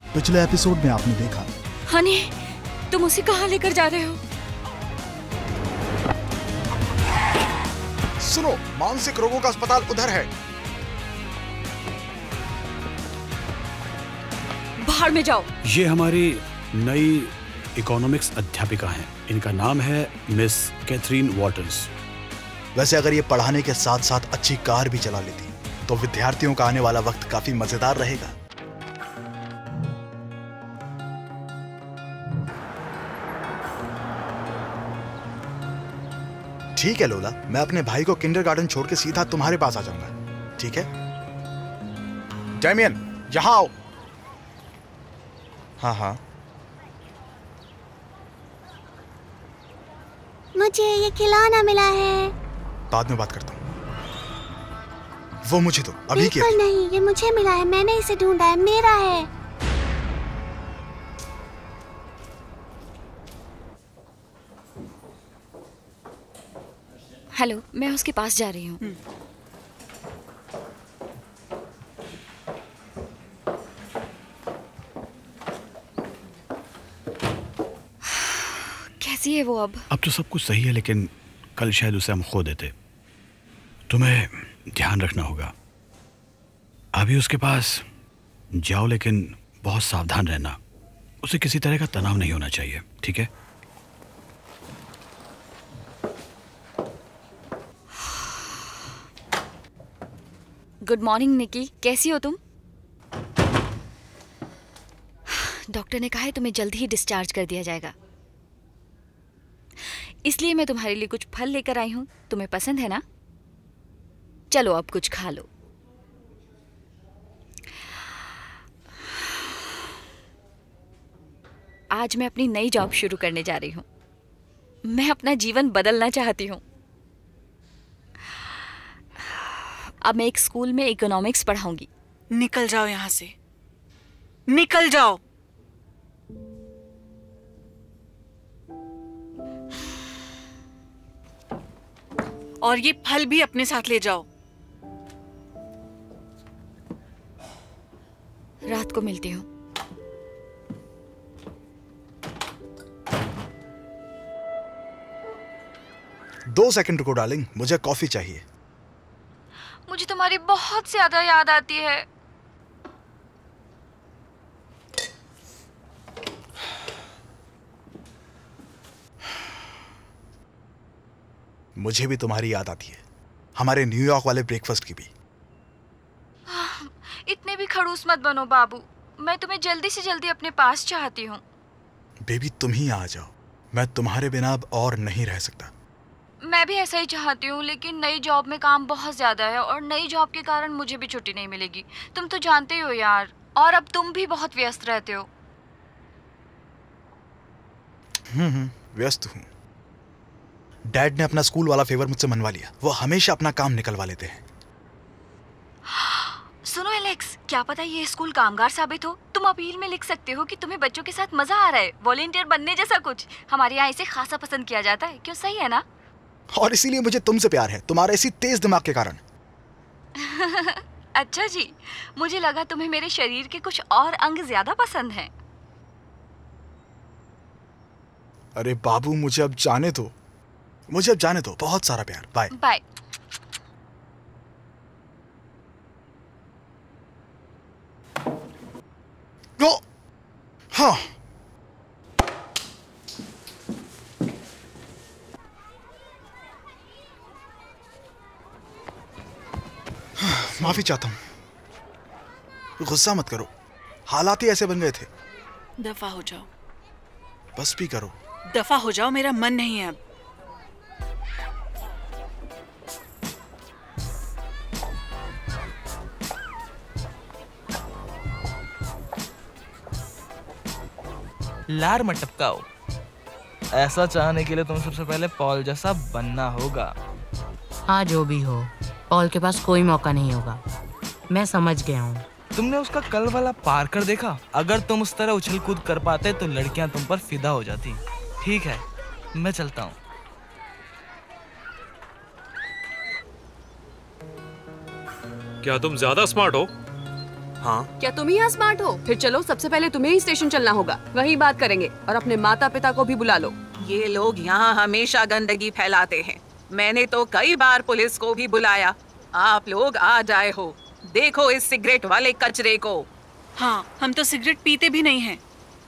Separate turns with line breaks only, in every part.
पिछले एपिसोड में आपने देखा।
हनी, तुम उसे कहाँ लेकर जा रहे हो?
सुनो, मानसिक रोगों का अस्पताल उधर है।
बाहर में जाओ।
ये हमारी नई इकोनॉमिक्स अध्यापिका हैं। इनका नाम है मिस कैथरीन वॉटर्स।
वैसे अगर ये पढ़ाने के साथ साथ अच्छी कार भी चला लेती तो विद्यार्थियों का आने वाला वक्त काफी मजेदार रहेगा। ठीक है लोला, मैं अपने भाई को किंडरगार्टन छोड़ के सीधा तुम्हारे पास आ जाऊंगा, ठीक है? डैमियन, यहां आओ। हाँ हाँ।
मुझे ये खिलौना मिला है।
बाद में बात करता हूँ। वो मुझे दो, अभी के
बिल्कुल नहीं, ये मुझे मिला है, मैंने इसे ढूंढा है, मेरा है।
हेलो, मैं उसके पास जा रही हूँ। कैसी है वो अब?
अब तो सब कुछ सही है, लेकिन कल शायद उसे हम खो देते। तुम्हें ध्यान रखना होगा। अभी उसके पास जाओ, लेकिन बहुत सावधान रहना। उसे किसी तरह का तनाव नहीं होना चाहिए, ठीक है?
गुड मॉर्निंग निकी, कैसी हो तुम? डॉक्टर ने कहा है तुम्हें जल्द ही डिस्चार्ज कर दिया जाएगा, इसलिए मैं तुम्हारे लिए कुछ फल लेकर आई हूं। तुम्हें पसंद है ना? चलो अब कुछ खा लो। आज मैं अपनी नई जॉब शुरू करने जा रही हूं। मैं अपना जीवन बदलना चाहती हूं। अब मैं एक स्कूल में इकोनॉमिक्स पढ़ाऊंगी।
निकल जाओ यहाँ से, निकल जाओ। और ये फल भी अपने साथ ले जाओ।
रात को मिलती हूँ।
दो सेकंड रुको डार्लिंग, मुझे कॉफी चाहिए।
मुझे तुम्हारी बहुत ज्यादा याद आती है।
मुझे भी तुम्हारी याद आती है, हमारे न्यूयॉर्क वाले ब्रेकफास्ट की भी।
इतने भी खड़ूस मत बनो बाबू, मैं तुम्हें जल्दी से जल्दी अपने पास चाहती हूँ।
बेबी तुम ही आ जाओ, मैं तुम्हारे बिना अब और नहीं रह सकता।
मैं भी ऐसा ही चाहती हूँ, लेकिन नई जॉब में काम बहुत ज्यादा है और नई जॉब के कारण मुझे भी छुट्टी नहीं मिलेगी। तुम तो जानते ही हो यार, और अब तुम भी बहुत व्यस्त रहते हो।
व्यस्त हूँ। डैड ने अपना स्कूल वाला फेवर मुझसे मनवा लिया। वो हमेशा अपना काम निकलवा लेते हैं।
सुनो एलेक्स, क्या पता ये स्कूल कामगार साबित हो। तुम अपील में लिख सकते हो कि तुम्हें बच्चों के साथ मजा आ रहा है, वॉलेंटियर बनने जैसा कुछ। हमारे यहाँ इसे खासा पसंद किया जाता है, क्यों? सही है ना?
और इसीलिए मुझे तुमसे प्यार है, तुम्हारे इसी तेज दिमाग के कारण।
अच्छा जी, मुझे लगा तुम्हें मेरे शरीर के कुछ और अंग ज्यादा पसंद हैं।
अरे बाबू, मुझे अब जाने दो, मुझे अब जाने दो। बहुत सारा प्यार। Bye
bye.
गो। हाँ, माफी चाहता हूं, गुस्सा मत करो, हालात ही ऐसे बन गए थे।
दफा हो जाओ,
बस भी करो।
दफा हो जाओ, मेरा मन नहीं है अब।
लार मत टपकाओ। ऐसा चाहने के लिए तुम्हें सबसे पहले पॉल जैसा बनना होगा।
हाँ, जो भी हो, पॉल के पास कोई मौका नहीं होगा। मैं समझ गया हूँ।
तुमने उसका कल वाला पार्कर देखा? अगर तुम उस तरह उछल कूद कर पाते तो लड़कियां तुम पर फिदा हो जाती। ठीक है, मैं चलता हूँ।
क्या तुम ज्यादा स्मार्ट हो?
हाँ।
क्या तुम ही यहाँ स्मार्ट हो? फिर चलो, सबसे पहले तुम्हें ही स्टेशन चलना होगा, वही बात करेंगे। और अपने माता पिता को भी बुला लो।
ये लोग यहाँ हमेशा गंदगी फैलाते हैं। मैंने तो कई बार पुलिस को भी बुलाया। आप लोग आ जाए हो। देखो इस सिगरेट वाले कचरे को।
हाँ, हम तो सिगरेट पीते भी नहीं हैं।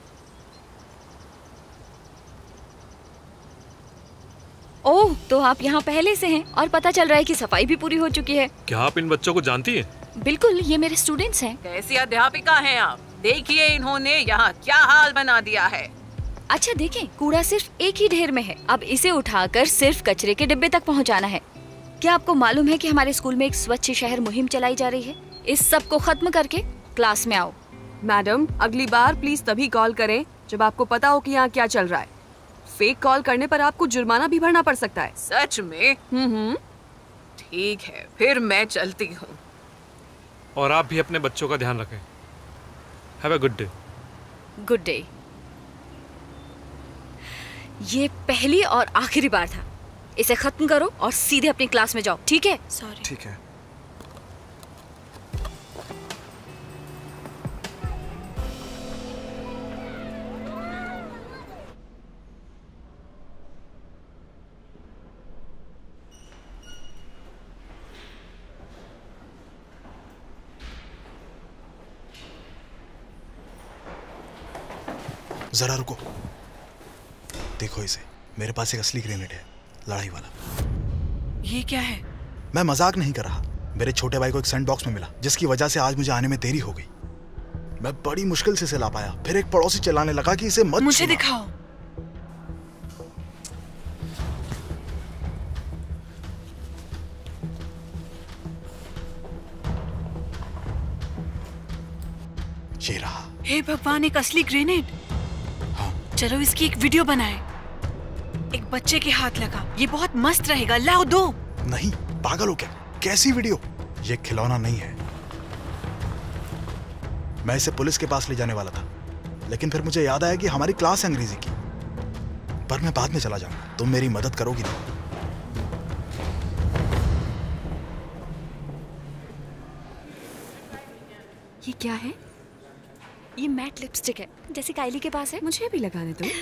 ओह, तो आप यहाँ पहले से हैं और पता चल रहा है कि सफाई भी पूरी हो चुकी है।
क्या आप इन बच्चों को जानती हैं?
बिल्कुल, ये मेरे स्टूडेंट्स हैं।
कैसी अध्यापिका हैं आप? देखिए इन्होंने यहाँ क्या हाल बना दिया है।
अच्छा देखें, कूड़ा सिर्फ एक ही ढेर में है। अब इसे उठाकर सिर्फ कचरे के डिब्बे तक पहुँचाना है। क्या आपको मालूम है कि हमारे स्कूल में एक स्वच्छ शहर मुहिम चलाई जा रही है? इस सब को खत्म करके क्लास में आओ।
मैडम, अगली बार प्लीज तभी कॉल करें जब आपको पता हो कि यहाँ क्या चल रहा है। फेक कॉल करने पर आपको जुर्माना भी भरना पड़ सकता है।
सच में? ठीक है, फिर मैं चलती हूँ।
और आप भी अपने बच्चों का ध्यान रखें। Have a good day.
Good day. ये पहली और आखिरी बार था। इसे खत्म करो और सीधे अपनी क्लास में जाओ, ठीक है?
सॉरी।
ठीक है।
जरा रुको, देखो इसे। मेरे पास एक असली ग्रेनेड है, लड़ाई वाला।
ये क्या है?
मैं मजाक नहीं कर रहा। मेरे छोटे भाई को एक सेंड बॉक्स में मिला, जिसकी वजह से आज मुझे आने में देरी हो गई। मैं बड़ी मुश्किल से इसे ला पाया। फिर एक पड़ोसी चिल्लाने लगा कि इसे मत
मुझे
छूना।
दिखाओ।
ये रहा।
हे भगवान, एक असली ग्रेनेड।
हाँ।
चलो इसकी एक वीडियो बनाए। एक बच्चे के हाथ लगा। ये बहुत मस्त रहेगा। लाओ दो।
नहीं, पागल हो क्या? कैसी वीडियो? ये खिलौना नहीं है। मैं इसे पुलिस के पास ले जाने वाला था, लेकिन फिर मुझे याद आया कि हमारी क्लास है अंग्रेजी की। पर मैं बाद में चला जाऊंगा। तुम मेरी मदद करोगी ना?
ये क्या है?
ये मैट लिपस्टिक है, जैसे काइली के पास है।
मुझे भी लगाने दो।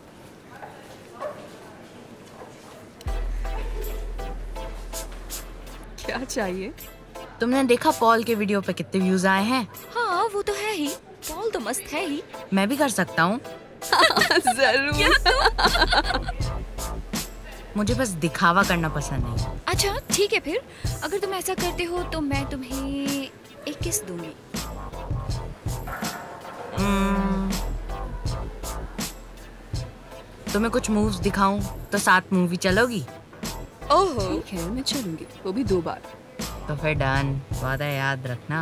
क्या चाहिए?
तुमने देखा पॉल के वीडियो पे कितने व्यूज आए हैं?
हाँ, वो तो है ही। पॉल तो मस्त है ही।
मैं भी कर सकता हूँ।
जरूर।
मुझे बस दिखावा करना पसंद नहीं।
अच्छा ठीक है, फिर अगर तुम ऐसा करते हो तो मैं तुम्हें एक किस दूंगी।
तुम्हें कुछ मूव्स दिखाऊं तो साथ मूवी चलोगी?
ओहो, ठीक है, मैं चलूंगी, वो भी 2 बार।
तो फिर डन। वादा याद रखना।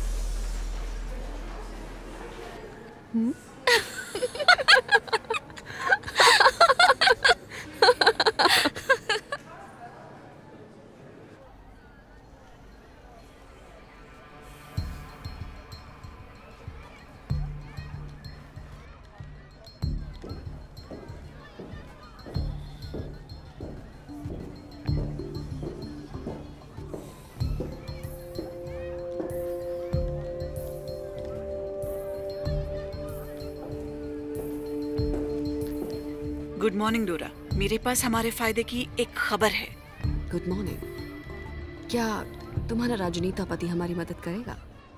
गुड मॉर्निंग डोरा। मेरे पास हमारे फायदे की एक खबर है।
Good morning. क्या तुम्हारा राजनीता पति हमारी मदद करेगा?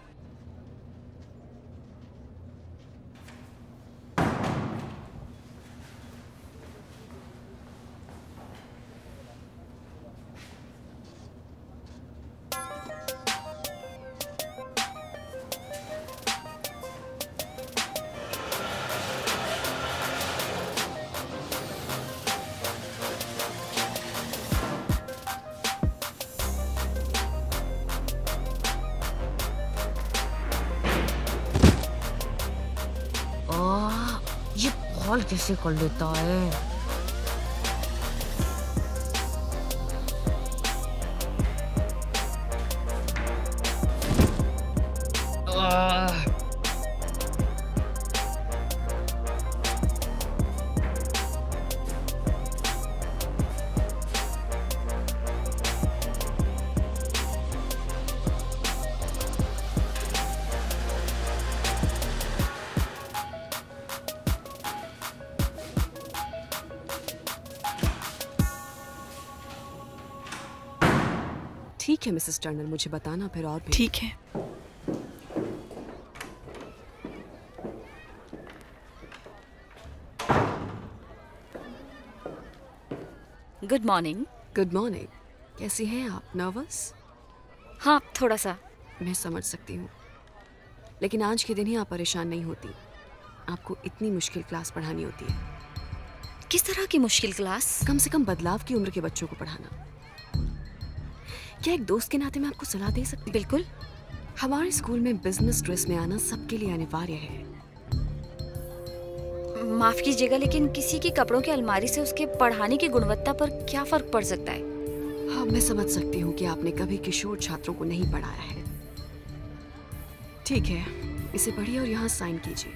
ये पॉल कैसे कर लेता है?
ठीक है मिसेस टर्नर, मुझे बताना फिर और भी।
ठीक है।
Good morning.
Good morning. कैसी हैं आप? नर्वस?
हाँ, थोड़ा सा।
मैं समझ सकती हूँ, लेकिन आज के दिन ही आप परेशान नहीं होती। आपको इतनी मुश्किल क्लास पढ़ानी होती है।
किस तरह की मुश्किल क्लास?
कम से कम बदलाव की उम्र के बच्चों को पढ़ाना। क्या एक दोस्त के नाते मैं आपको सलाह दे सकती?
बिल्कुल।
हमारे स्कूल में बिजनेस ड्रेस में आना सबके लिए अनिवार्य है।
माफ कीजिएगा, लेकिन किसी की कपड़ों की अलमारी से उसके पढ़ाने की गुणवत्ता पर क्या फर्क पड़ सकता है?
हाँ, मैं समझ सकती हूँ कि आपने कभी किशोर छात्रों को नहीं पढ़ाया है। ठीक है, इसे पढ़िए और यहाँ साइन कीजिए।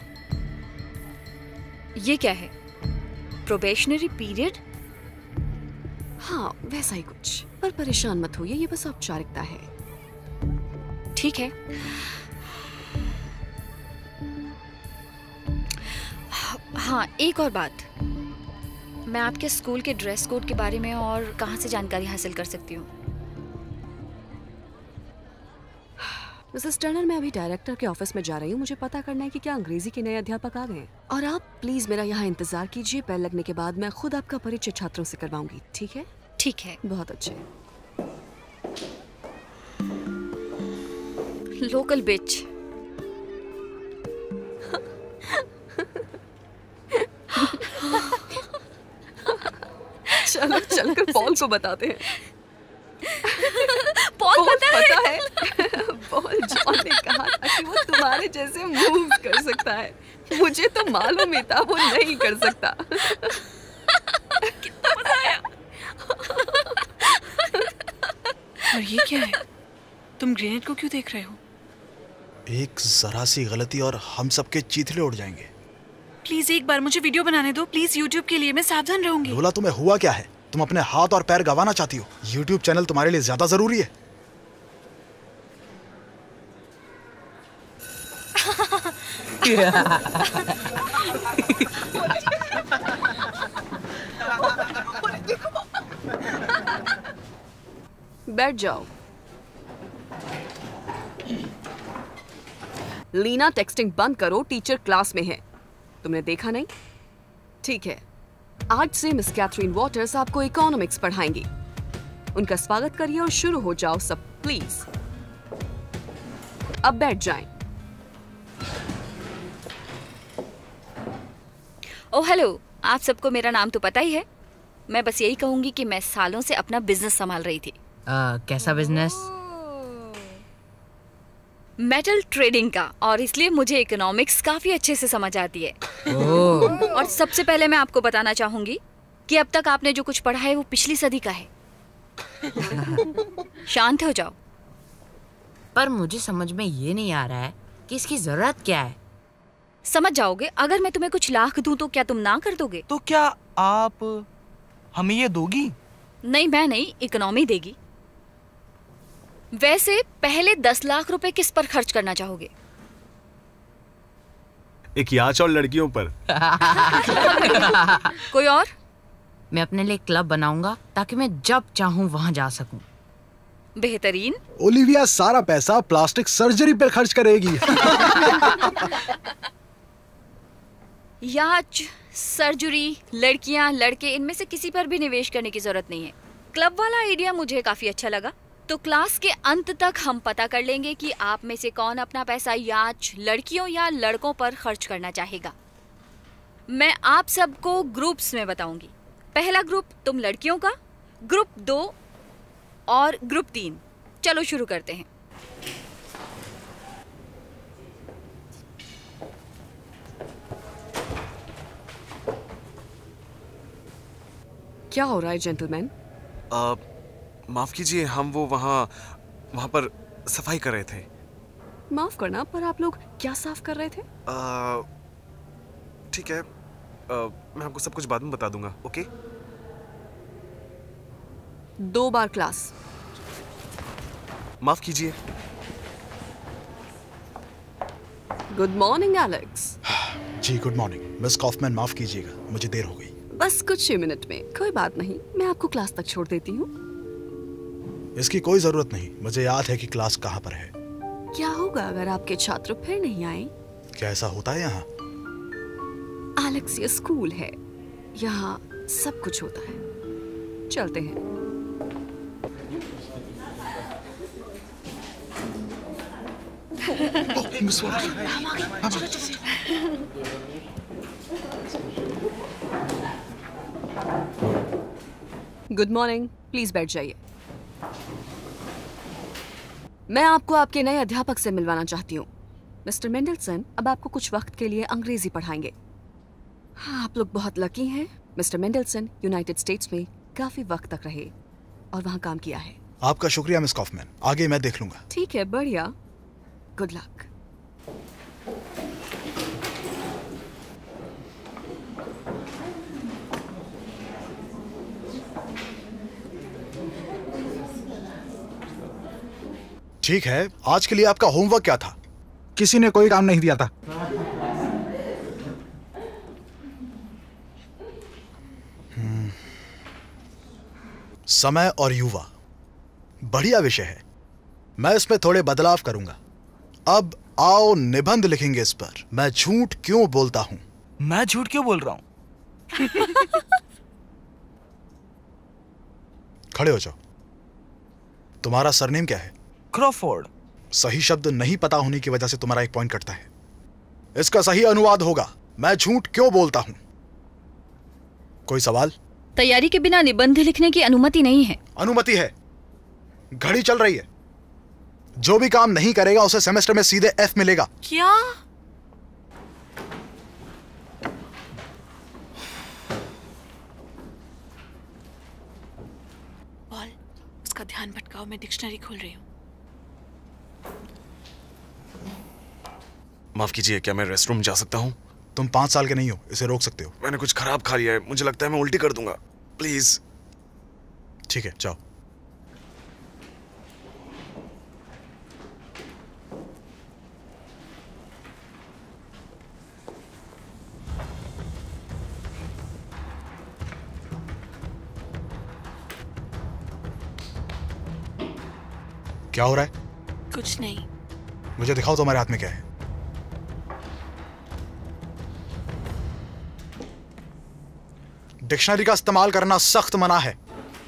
ये क्या है? Probationary period?
हाँ, वैसा ही कुछ, पर परेशान मत होइए, ये बस औपचारिकता है।
ठीक है। हाँ, एक और बात, मैं आपके स्कूल के ड्रेस कोड के बारे में और कहाँ से जानकारी हासिल कर सकती हूँ?
मिसेस टर्नर, मैं अभी डायरेक्टर के ऑफिस में जा रही हूँ। मुझे पता करना है कि क्या अंग्रेजी के नए अध्यापक आ गए हैं। और आप प्लीज मेरा यहाँ इंतजार कीजिए। बेल लगने के बाद मैं खुद आपका परिचय छात्रों से करवाऊंगी। ठीक है?
ठीक है।
बहुत अच्छे।
Local beach.
चलो चलकर पॉल को बताते हैं।
पॉल पता है?
पॉल जॉन ने कहा था कि वो तुम्हारे जैसे मूव कर सकता है। मुझे तो मालूम ही था वो नहीं कर सकता।
कितना मजा आया।
और ये क्या है? तुम ग्रेनेड को क्यों देख रहे हो?
एक जरा सी गलती और हम सबके चीथड़े उड़ जाएंगे।
प्लीज एक बार मुझे वीडियो बनाने दो, प्लीज। यूट्यूब के लिए मैं सावधान रहूंगी।
लोला, तुम्हें हुआ क्या है? तुम अपने हाथ और पैर गंवाना चाहती हो? YouTube चैनल तुम्हारे लिए ज्यादा जरूरी है।
बैठ जाओ। लीना, टेक्सटिंग बंद करो, टीचर क्लास में है। तुमने देखा नहीं? ठीक है, आज से मिस कैथरीन वॉटर्स आपको इकोनॉमिक्स पढ़ाएंगी। उनका स्वागत करिए और शुरू हो जाओ सब, प्लीज। अब बैठ जाएं।
ओह हेलो, आप सबको मेरा नाम तो पता ही है। मैं बस यही कहूंगी कि मैं सालों से अपना बिजनेस संभाल रही थी।
कैसा बिजनेस?
मेटल ट्रेडिंग का, और इसलिए मुझे इकोनॉमिक्स काफी अच्छे से समझ आती है। और सबसे पहले मैं आपको बताना चाहूंगी कि अब तक आपने जो कुछ पढ़ा है वो पिछली सदी का है। शांत हो जाओ।
पर मुझे समझ में ये नहीं आ रहा है कि इसकी जरूरत क्या है।
समझ जाओगे। अगर मैं तुम्हें कुछ लाख दूं तो क्या तुम ना कर दोगे?
तो क्या आप हमें ये दोगी?
नहीं, मैं नहीं, इकोनॉमी देगी। वैसे पहले 10 लाख रुपए किस पर खर्च करना चाहोगे?
एक याच और लड़कियों पर।
कोई और?
मैं अपने लिए क्लब बनाऊंगा ताकि मैं जब चाहूं वहां जा सकूं।
बेहतरीन।
ओलिविया सारा पैसा प्लास्टिक सर्जरी पे खर्च करेगी।
याच, सर्जरी, लड़कियां, लड़के, इनमें से किसी पर भी निवेश करने की जरूरत नहीं है। क्लब वाला आइडिया मुझे काफी अच्छा लगा। तो क्लास के अंत तक हम पता कर लेंगे कि आप में से कौन अपना पैसा याच, लड़कियों या लड़कों पर खर्च करना चाहेगा। मैं आप सबको ग्रुप्स में बताऊंगी। पहला ग्रुप तुम लड़कियों का, ग्रुप 2 और ग्रुप 3। चलो शुरू करते हैं।
क्या हो रहा है जेंटलमैन?
माफ कीजिए, हम वो वहाँ पर सफाई कर रहे थे।
माफ करना, पर आप लोग क्या साफ कर रहे थे?
ठीक है, मैं आपको सब कुछ बाद में बता दूंगा। ओके?
2 बार क्लास।
माफ कीजिए।
Good morning Alex.
जी गुड मॉर्निंग मिस कॉफमैन, माफ कीजिएगा, मुझे देर हो गई।
बस कुछ ही मिनट में। कोई बात नहीं, मैं आपको क्लास तक छोड़ देती हूँ।
इसकी कोई जरूरत नहीं, मुझे याद है कि क्लास कहाँ पर है।
क्या होगा अगर आपके छात्र फिर नहीं आए?
क्या ऐसा होता है यहाँ?
एलेक्स, ये स्कूल है, यहाँ सब कुछ होता है। चलते हैं। गुड मॉर्निंग, प्लीज बैठ जाइए। मैं आपको आपके नए अध्यापक से मिलवाना चाहती हूँ। मिस्टर मेंडलसन अब आपको कुछ वक्त के लिए अंग्रेजी पढ़ाएंगे। हाँ, आप लोग बहुत लकी हैं। मिस्टर मेंडलसन यूनाइटेड स्टेट्स में काफी वक्त तक रहे और वहाँ काम किया है।
आपका शुक्रिया मिस कॉफमैन, आगे मैं देख लूंगा।
ठीक है, बढ़िया, गुड लक।
ठीक है, आज के लिए आपका होमवर्क क्या था?
किसी ने कोई काम नहीं दिया था।
समय और युवा, बढ़िया विषय है। मैं इसमें थोड़े बदलाव करूंगा। अब आओ निबंध लिखेंगे इस पर। मैं झूठ क्यों बोलता हूं।
मैं झूठ क्यों बोल रहा हूं?
खड़े हो जाओ। तुम्हारा सरनेम क्या है?
क्रॉफोर्ड।
सही शब्द नहीं पता होने की वजह से तुम्हारा एक पॉइंट कटता है। इसका सही अनुवाद होगा, मैं झूठ क्यों बोलता हूं। कोई सवाल?
तैयारी के बिना निबंध लिखने की अनुमति नहीं है।
अनुमति है। घड़ी चल रही है। जो भी काम नहीं करेगा उसे सेमेस्टर में सीधे F मिलेगा।
क्या? पॉल, उसका ध्यान भटकाओ, मैं डिक्शनरी खोल रही हूँ।
माफ कीजिए, क्या मैं रेस्टरूम जा सकता हूँ?
तुम 5 साल के नहीं हो, इसे रोक सकते हो।
मैंने कुछ खराब खा लिया है, मुझे लगता है मैं उल्टी कर दूंगा। प्लीज।
ठीक है, जाओ। क्या हो रहा है?
कुछ नहीं।
मुझे दिखाओ तुम्हारे हाथ में क्या है। डिक्शनरी का इस्तेमाल करना सख्त मना है।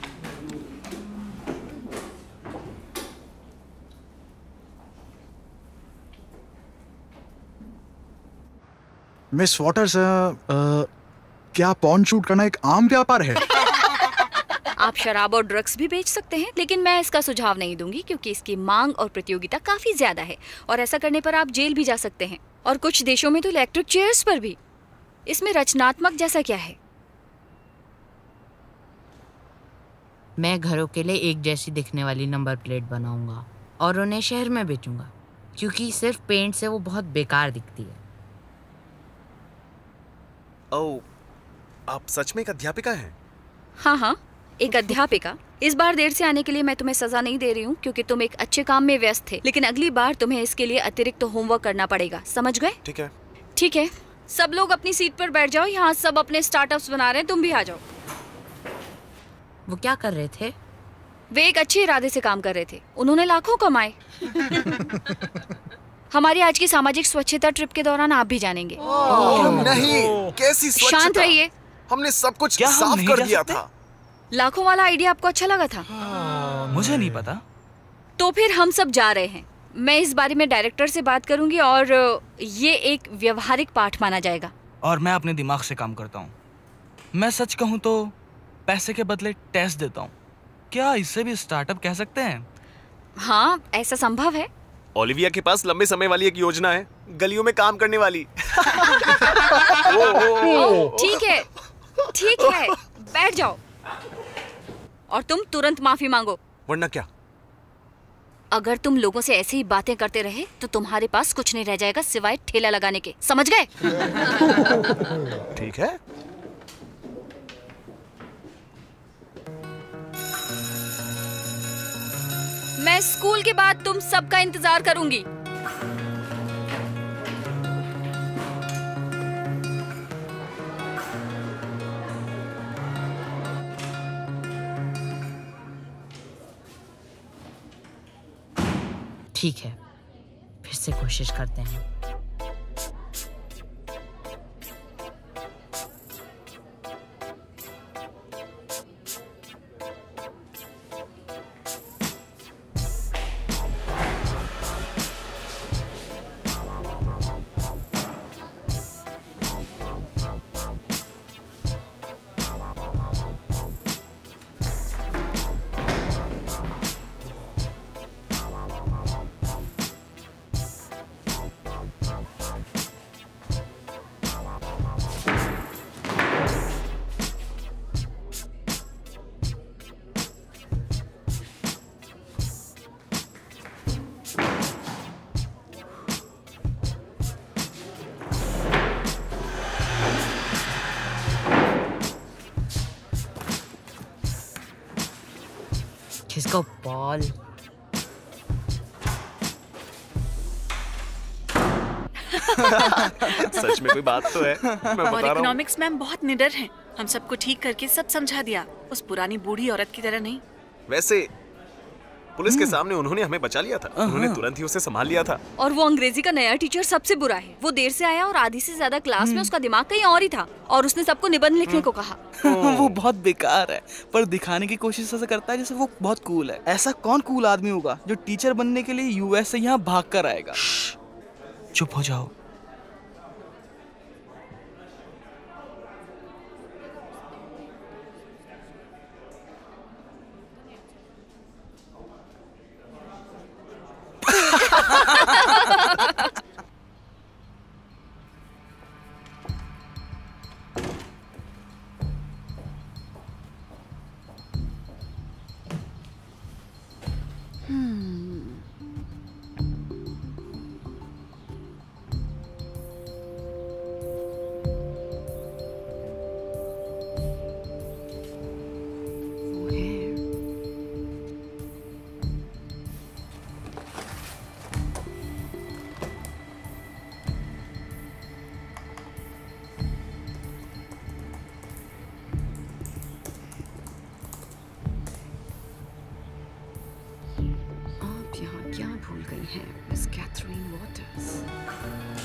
मिस वॉटर्स, क्या पॉर्न शूट करना एक आम व्यापार है?
आप शराब और ड्रग्स भी बेच सकते हैं, लेकिन मैं इसका सुझाव नहीं दूंगी क्योंकि इसकी मांग और प्रतियोगिता काफी ज्यादा है और ऐसा करने पर आप जेल भी जा सकते हैं, और कुछ देशों में तो इलेक्ट्रिक चेयर्स पर भी। इसमें रचनात्मक जैसा क्या है?
मैं घरों के लिए एक जैसी दिखने वाली नंबर प्लेट बनाऊंगा और उन्हें शहर में बेचूंगा, क्योंकि सिर्फ पेंट से वो बहुत बेकार दिखती है।
ओह, आप सच में एक अध्यापिका हैं?
हाँ, एक अध्यापिका। इस बार देर से आने के लिए मैं तुम्हें सजा नहीं दे रही हूँ क्योंकि तुम एक अच्छे काम में व्यस्त थे, लेकिन अगली बार तुम्हें इसके लिए अतिरिक्त होमवर्क करना पड़ेगा, समझ गए?
ठीक है।
ठीक है, सब लोग अपनी सीट पर बैठ जाओ। यहाँ सब अपने स्टार्टअप्स बना रहे हैं, तुम भी आ जाओ।
वो क्या कर रहे थे?
वे एक अच्छे इरादे से काम कर रहे थे, उन्होंने लाखों कमाए। हमारी आज की सामाजिक स्वच्छता ट्रिप के दौरान आप भी जानेंगे।
नहीं, कैसी स्वच्छता?
शांत रहिए।
हमने सब कुछ साफ कर दिया था।
लाखों वाला आइडिया आपको अच्छा लगा था?
मुझे नहीं पता।
तो फिर हम सब जा रहे हैं। मैं इस बारे में डायरेक्टर से बात करूंगी और ये एक व्यवहारिक पाठ माना जाएगा।
और मैं अपने दिमाग से काम करता हूँ। मैं सच कहूँ तो पैसे के बदले टेस्ट देता हूँ। क्या इसे भी स्टार्टअप कह सकते हैं?
हाँ, ऐसा संभव है।
ओलिविया के पास लंबे समय वाली एक योजना है, गलियों में काम करने वाली।
ठीक है, ठीक है, बैठ जाओ और तुम तुरंत माफी मांगो।
वरना क्या?
अगर तुम लोगों से ऐसी ही बातें करते रहे तो तुम्हारे पास कुछ नहीं रह जाएगा सिवाय ठेला लगाने के, समझ गए?
ठीक है।
मैं स्कूल के बाद तुम सबका इंतजार करूंगी।
ठीक है, फिर से कोशिश करते हैं। किसको बॉल?
सच में कोई बात तो है, मैं बता
और
रहा हूँ।
इकोनॉमिक्स मैम बहुत निडर हैं। हम सबको ठीक करके सब समझा दिया, उस पुरानी बूढ़ी औरत की तरह नहीं।
वैसे पुलिस के सामने उन्होंने हमें बचा लिया था, उन्होंने तुरंत ही उसे संभाल लिया था।
और वो अंग्रेजी का नया टीचर सबसे बुरा है। वो देर से आया और आधी से ज्यादा क्लास में उसका दिमाग कहीं और ही था और उसने सबको निबंध लिखने को कहा।
वो बहुत बेकार है, पर दिखाने की कोशिश ऐसा करता है जैसे वो बहुत कूल है। ऐसा कौन कूल आदमी होगा जो टीचर बनने के लिए यूएस से यहाँ भाग कर आएगा? चुप हो जाओ।
आप यहाँ क्या भूल गई हैं, मिस कैथरीन वॉटर्स?